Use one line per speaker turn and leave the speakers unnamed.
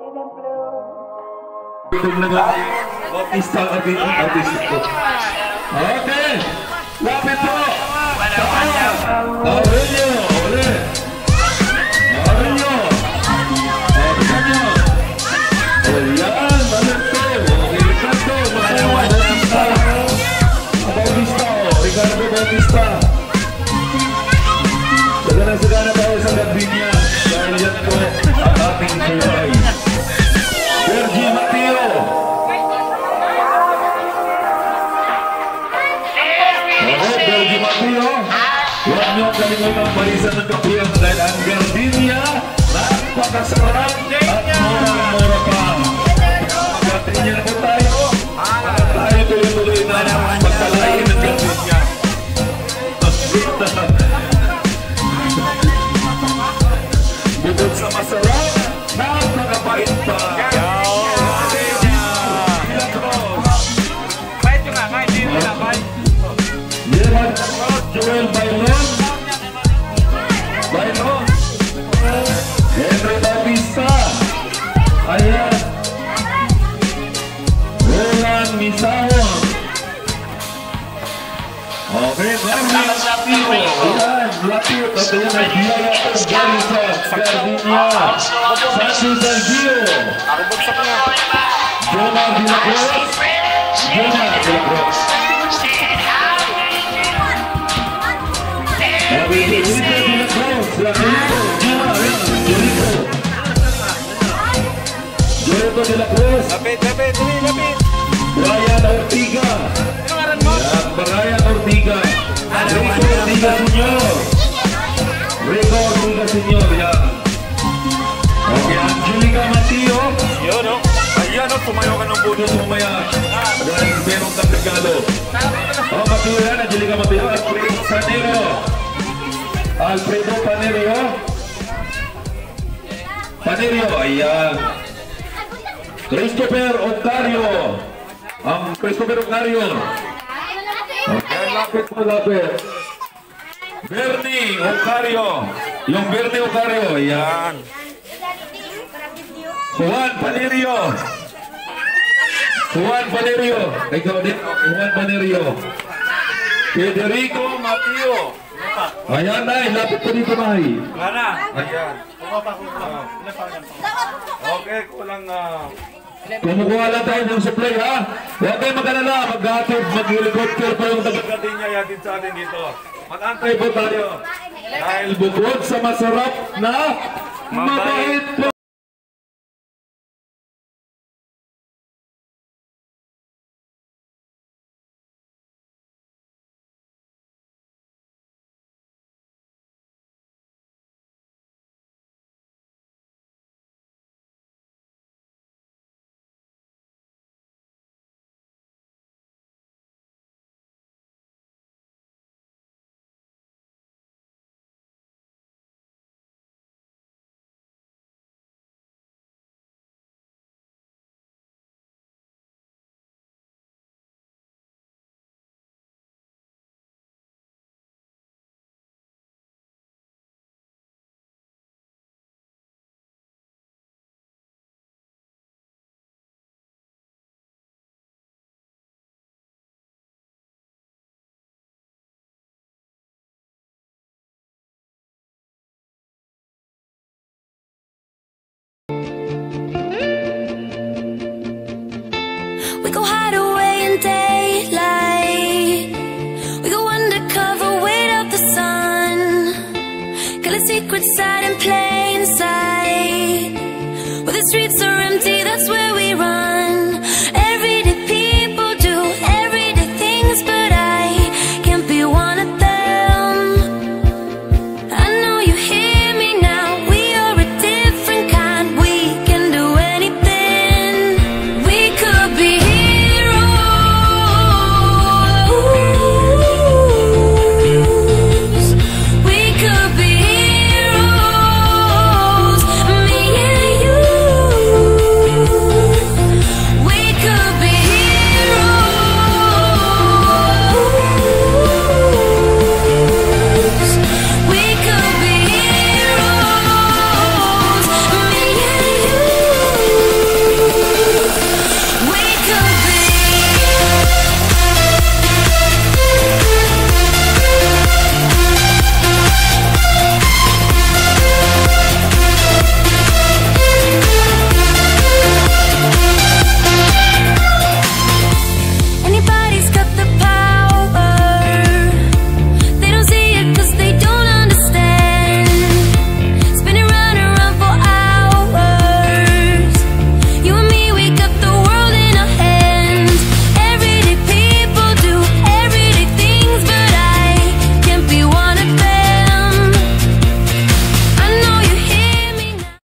Bautista, okay, lapit po. Aurelio, ulit. Aurelio. Ayan, balik po. Ricardo, Bautista. Bautista, Ricardo Bautista. Sagana tayo sa gabi niya. Dahil yan po ang ating surprise. Sergi Mateo. Sergi Mateo. Huwag niyo kalimutan balisan ng kapuyang dahil ang gardenia napakasarap at mura pa. Gardenia na po tayo. Tayo tuloy-tuloy na magpalain ng gardenia. Bukod sa masarap, napakabait pa. Joel Bailon, Henry Bautista, ayan, Roland Misawon, okay, Lapit, at ayan ay biyaya po galing sa Gardenia, Sancho Sergio, Jonah de la Cruz, Jorito de la Cruz. Lapit. Brian Ortiga. Brian Ortiga. Rico Ortiga Senior. Yan. Okay, Angelica Mateo. Yun, no? Ayan, no? Tumayo ka ng budo sumaya. Dahil merong kapigalo. Mateo yan, Angelica Mateo. Alfredo Panerio, ayan. Christopher Ocario. Christopher Ocario. Okay, lapit. Bernie Ocario. Yung Bernie Ocario, ayan. Juan Panerio. Ikaw din, Juan Panerio. Federico Mateo. Ayan na, lapit ko dito na. Ayan. Okay, kulang kumukuha lang tayo ng supply, ha? Huwag kayo mag-alala, mag-helicopter pa yung taga-gardenia yatin sa atin dito. Mag-antay po tayo. Dahil bukod sa masarap na mabait po.
We go hide away in daylight. We go undercover, wait out the sun. Got a secret side in plain sight. Where the streets are empty, that's where we run.